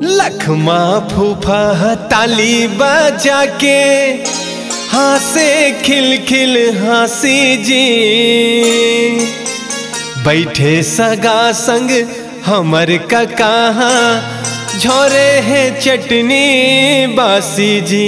लखमा फूफा ताली बजा के हंसे खिलखिल हंसी जी। बैठे सगा संग हमर काका झोरे है चटनी बासी जी।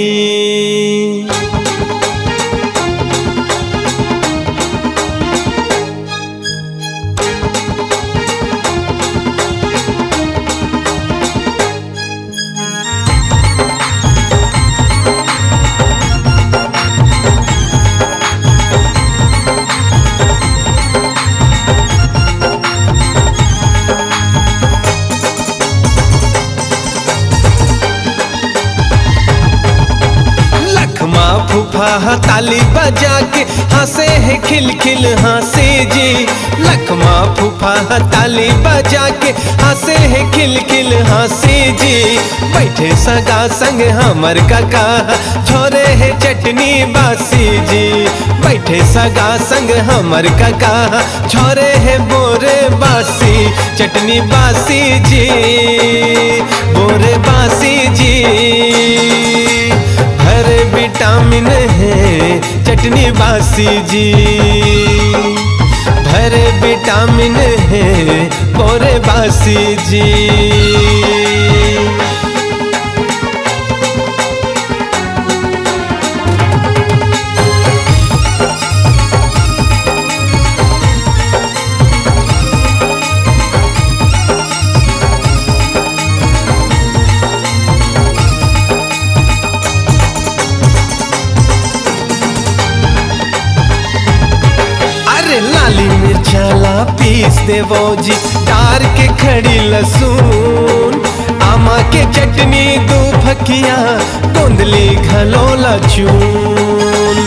फूफा ताली बजा के हंसे है खिलखिल हंसी जी। लखमा फूफा ताली बजा के हंसे है खिलखिल हंसी जी। बैठे सगा संग हमर काका झोरे है चटनी बासी जी। बैठे सगा संग हमर काका झोरे है बोरे बासी चटनी बासी जी। बोरे बासी जी हर विटामिन है चटनी बासी जी। भरे विटामिन है बोरे बासी जी। लाली मिर्चाला पीस देवो जी डार के खड़ी लहसुन। आमा के चटनी दो फकिया गोंदली घलोला चून।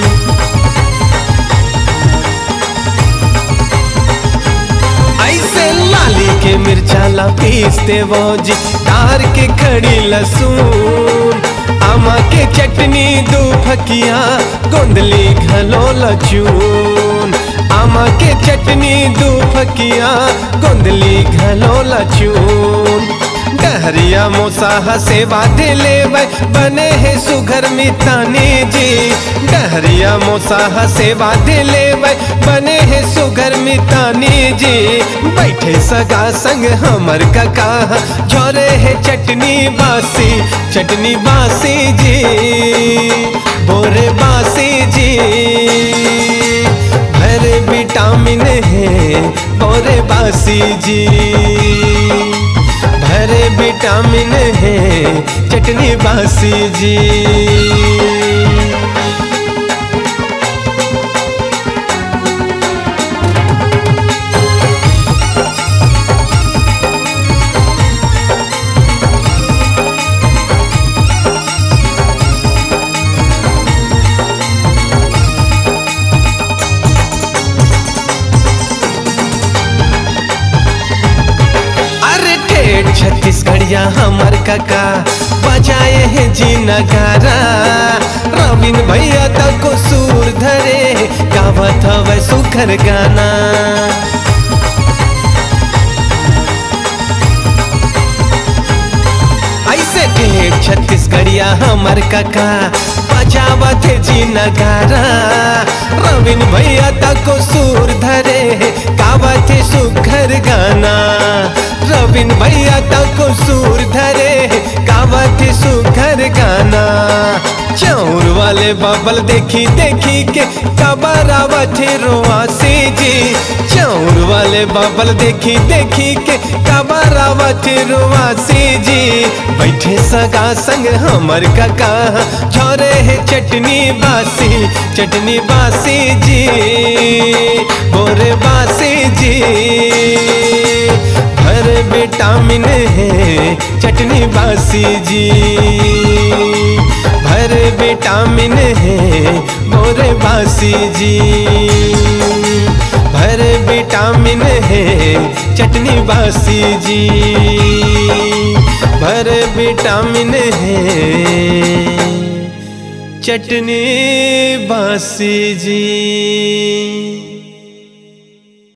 ऐसे लाली के मिर्चाला पीस देवो जी डार के खड़ी लहसुन। आमा के चटनी दो फकिया गोंदली घलोला चून। आमा के चटनी दो फकिया गोंदली घलोला चून। डहरिया मोसा सेवा दिले बने है सुघर मितानी जी। डहरिया मोसा सेवा दिले बने है सुघर मितानी जी। बैठे सगा संग हमर काका झोरे है चटनी बासी जी। बोरे बासी जी भरे विटामिन है बोरे बासी जी। भरे विटामिन है चटनी बासी जी। छत्तीसगढ़िया हमर काका बजाए है जी नगारा। रवीन भैया तक को सूर धरे गावत हवे सुखर गाना। ऐसे ढेर छत्तीसगढ़िया हमर काका बजावत है जी नगारा। रवीन भैया तक को सूर धरे गावत है सुखर गाना। रवीन भैया तक सूर धरे गावत सुघर गाना। चौर वाले बबल देखी देखी के कबरावत रोआसी जी। चौर वाले बबल देखी देखी के कबरावत रोआसी जी। बैठे सगा संग हमर काका झोरे है चटनी बासी जी। बोरे बासी जी भरे विटामिन है चटनी बासी जी। भरे विटामिन है बोरे बासी जी। भरे विटामिन है चटनी बासी जी। भरे विटामिन है चटनी बासी जी।